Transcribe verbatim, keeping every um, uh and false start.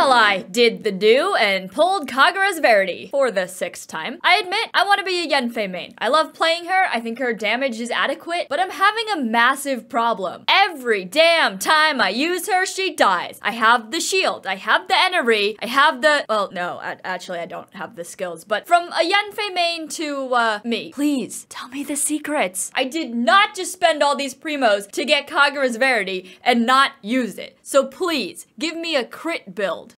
Well, I did the do and pulled Kagura's Verity for the sixth time. I admit, I want to be a Yanfei main. I love playing her, I think her damage is adequate, but I'm having a massive problem. Every damn time I use her, she dies. I have the shield, I have the energy, I have the- well, no, actually I don't have the skills, but from a Yanfei main to, uh, me. Please, tell me the secrets. I did not just spend all these primos to get Kagura's Verity and not use it. So please, give me a crit build.